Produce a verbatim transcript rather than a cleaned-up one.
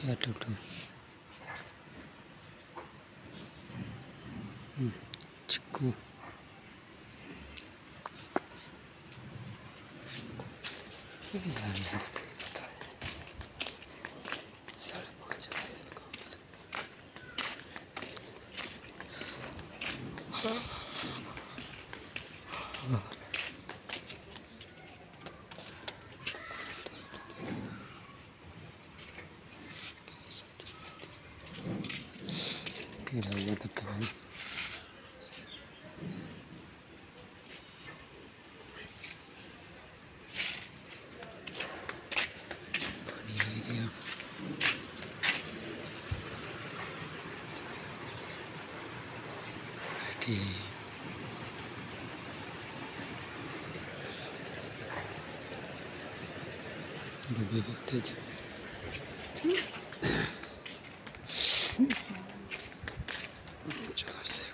क्या टूटू चिक्कू यार यार पता है साढ़े पाँच बजे तक क्या हुआ तब तक हम पानी ले गया। बैठी डूबे बहुत तेज चलो से